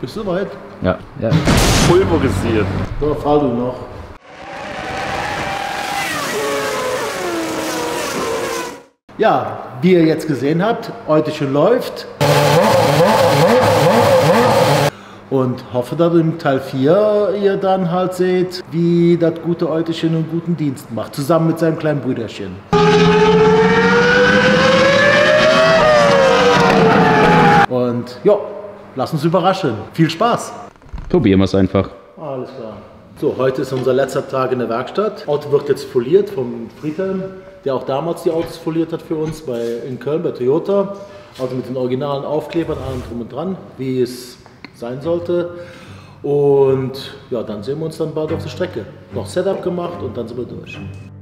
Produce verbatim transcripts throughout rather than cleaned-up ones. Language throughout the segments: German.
Bist du weit? Ja. ja. Pulverisiert. So, fahr du noch. Ja, wie ihr jetzt gesehen habt, Eutechen läuft. Und hoffe, dass im Teil vier ihr dann halt seht, wie das gute Eutechen einen guten Dienst macht, zusammen mit seinem kleinen Brüderchen. Und ja, lass uns überraschen. Viel Spaß! Probieren wir es einfach. Alles klar. So, heute ist unser letzter Tag in der Werkstatt. Auto wird jetzt foliert vom Friedhelm, der auch damals die Autos foliert hat für uns bei, in Köln bei Toyota. Also mit den originalen Aufklebern, allem drum und dran, wie es sein sollte. Und ja, dann sehen wir uns dann bald auf der Strecke. Noch Setup gemacht und dann sind wir durch.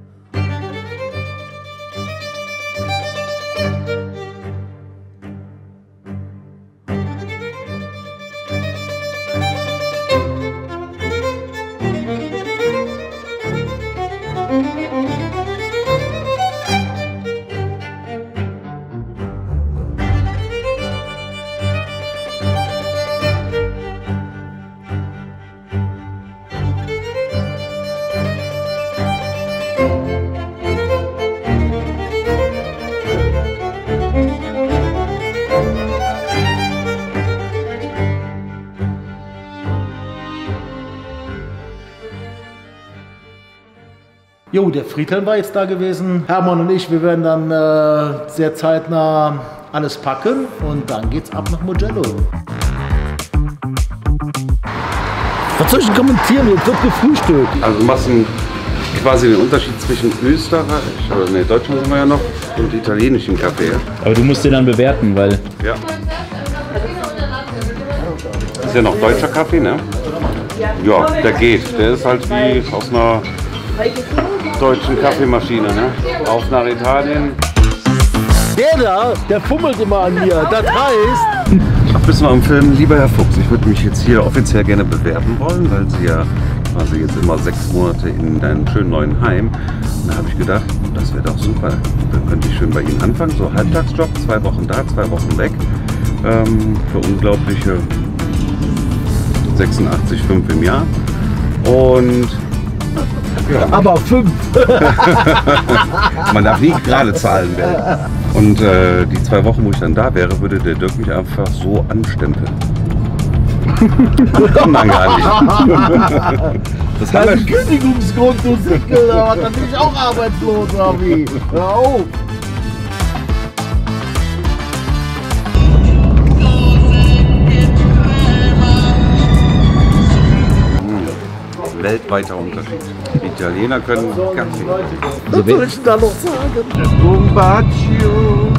Jo, der Friedhelm war jetzt da gewesen. Hermann und ich, wir werden dann äh, sehr zeitnah alles packen und dann geht's ab nach Mugello. Was soll ich denn kommentieren? Jetzt wird gefrühstückt. Also du machst einen, quasi den Unterschied zwischen Österreich, oder ne, Deutschland sind wir ja noch, und italienischem Kaffee. Aber du musst den dann bewerten, weil... Ja. Das ist ja noch deutscher Kaffee, ne? Ja, der geht. Der ist halt wie aus einer deutschen Kaffeemaschine, ne? Auf nach Italien. Der da, der fummelt immer an mir. Das heißt... Ach, bist du mal am Film? Lieber Herr Fuchs, ich würde mich jetzt hier offiziell gerne bewerben wollen, weil Sie ja quasi jetzt immer sechs Monate in deinem schönen neuen Heim. Und da habe ich gedacht, das wäre doch super. Dann könnte ich schön bei Ihnen anfangen, so Halbtagsjob, zwei Wochen da, zwei Wochen weg. Ähm, für unglaubliche sechsundachtzig Komma fünf im Jahr. Und ja. Aber fünf. Man darf nie gerade Zahlen werden. Und äh, die zwei Wochen, wo ich dann da wäre, würde der Dirk mich einfach so anstempeln. Das kommt dann gar nicht. Das Das ist ein Kündigungsgrund, du Sickel. Da bin ich auch arbeitslos, oder wie? Hör auf. Weltweiter Unterschied. Die Italiener können Kaffee. Was soll ich denn da noch sagen? Bombaccio.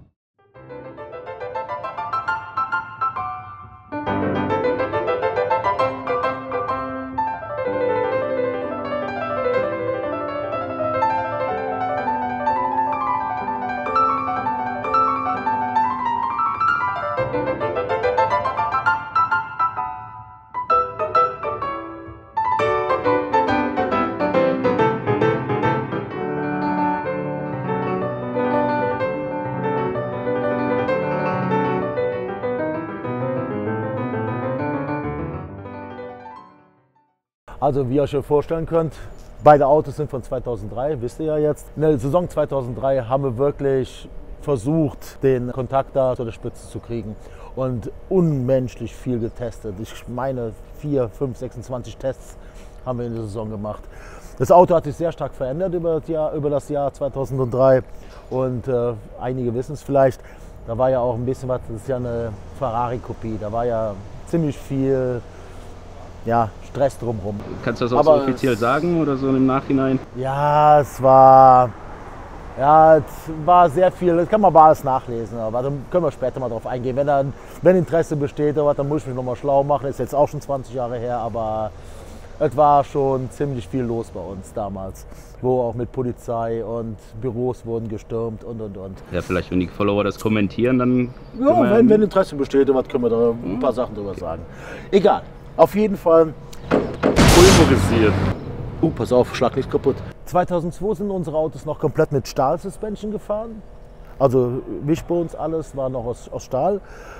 Also wie ihr euch schon vorstellen könnt, beide Autos sind von zweitausenddrei, wisst ihr ja jetzt. In der Saison zweitausenddrei haben wir wirklich versucht, den Kontakt da zu der Spitze zu kriegen und unmenschlich viel getestet. Ich meine vier, fünf, sechsundzwanzig Tests haben wir in der Saison gemacht. Das Auto hat sich sehr stark verändert über das Jahr, über das Jahr zweitausenddrei und äh, einige wissen es vielleicht, da war ja auch ein bisschen was, das ist ja eine Ferrari-Kopie, da war ja ziemlich viel ja, Stress drumherum. Kannst du das auch so offiziell sagen oder so im Nachhinein? Ja, es war, ja, es war sehr viel, das kann man aber alles nachlesen, aber dann können wir später mal drauf eingehen. Wenn, dann, wenn Interesse besteht, dann muss ich mich noch mal schlau machen, das ist jetzt auch schon zwanzig Jahre her, aber es war schon ziemlich viel los bei uns damals, wo auch mit Polizei und Büros wurden gestürmt und und und. Ja, vielleicht wenn die Follower das kommentieren, dann... Ja, wenn, wenn Interesse besteht, was können wir da ein paar Sachen drüber sagen. Egal. Auf jeden Fall pulverisiert. Uh, pass auf, schlag nicht kaputt. zweitausendzwei sind unsere Autos noch komplett mit Stahl-Suspension gefahren. Also Wishbones, alles war noch aus, aus Stahl.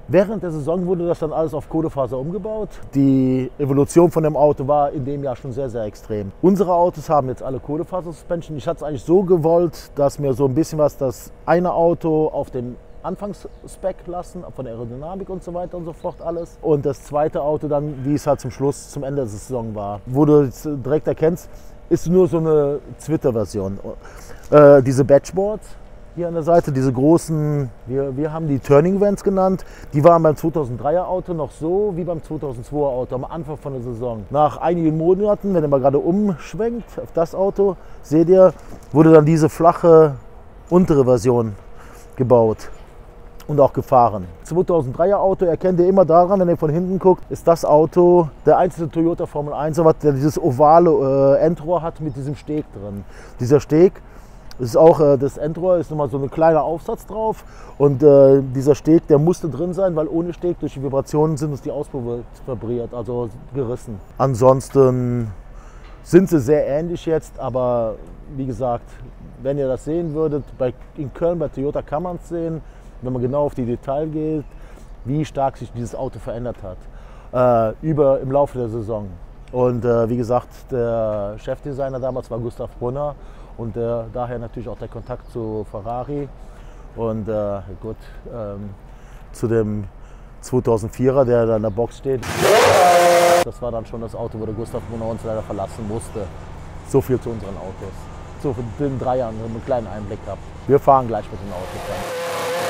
Während der Saison wurde das dann alles auf Kohlefaser umgebaut. Die Evolution von dem Auto war in dem Jahr schon sehr, sehr extrem. Unsere Autos haben jetzt alle Kohlefaser-Suspension. Ich hatte es eigentlich so gewollt, dass mir so ein bisschen was das eine Auto auf den Anfangsspec lassen, von der Aerodynamik und so weiter und so fort alles. Und das zweite Auto dann, wie es halt zum Schluss, zum Ende der Saison war. Wo du jetzt direkt erkennst, ist nur so eine Twitter-Version. Äh, diese Batchboards hier an der Seite, diese großen, wir, wir haben die Turning Vents genannt, die waren beim zweitausenddreier Auto noch so wie beim zweitausendzweier Auto am Anfang von der Saison. Nach einigen Monaten, wenn ihr mal gerade umschwenkt auf das Auto, seht ihr, wurde dann diese flache untere Version gebaut und auch gefahren. zweitausenddreier Auto erkennt ihr immer daran, wenn ihr von hinten guckt, ist das Auto der einzige Toyota Formel eins, der dieses ovale äh, Endrohr hat mit diesem Steg drin. Dieser Steg ist auch, äh, das Endrohr ist nochmal so ein kleiner Aufsatz drauf und äh, dieser Steg, der musste drin sein, weil ohne Steg durch die Vibrationen sind uns die Auspuffs vibriert, also gerissen. Ansonsten sind sie sehr ähnlich jetzt, aber wie gesagt, wenn ihr das sehen würdet, bei, in Köln bei Toyota kann man es sehen, wenn man genau auf die Details geht, wie stark sich dieses Auto verändert hat äh, über, im Laufe der Saison. Und äh, wie gesagt, der Chefdesigner damals war Gustav Brunner und äh, daher natürlich auch der Kontakt zu Ferrari. Und äh, gut, ähm, zu dem zweitausendvierer, der da in der Box steht. Das war dann schon das Auto, wo der Gustav Brunner uns leider verlassen musste. So viel zu unseren Autos. So für den drei Jahren einen kleinen Einblick gehabt. Wir fahren gleich mit den Autos dann.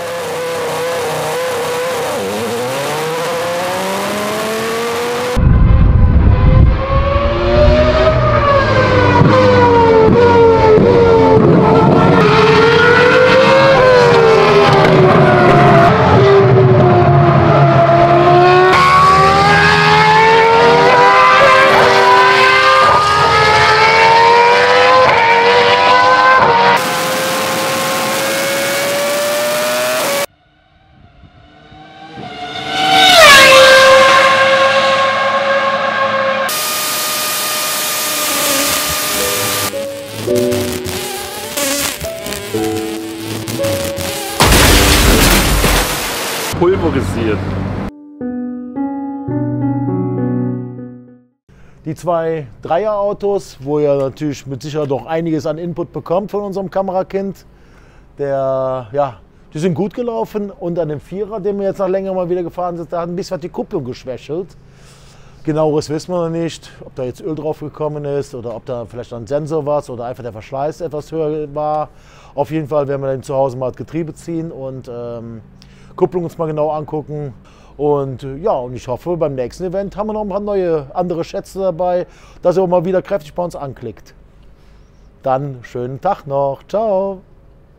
Pulverisiert. Die zwei Dreier-Autos, wo ihr natürlich mit Sicherheit noch einiges an Input bekommt von unserem Kamerakind, der, ja, die sind gut gelaufen. Und an dem Vierer, den wir jetzt nach längerem mal wieder gefahren sind, da hat ein bisschen die Kupplung geschwächelt. Genaueres wissen wir noch nicht, ob da jetzt Öl drauf gekommen ist oder ob da vielleicht ein Sensor war oder einfach der Verschleiß etwas höher war. Auf jeden Fall werden wir dann zu Hause mal das Getriebe ziehen und ähm, Kupplung uns mal genau angucken. Und ja, und ich hoffe, beim nächsten Event haben wir noch ein paar neue, andere Schätze dabei, dass ihr auch mal wieder kräftig bei uns anklickt. Dann schönen Tag noch. Ciao.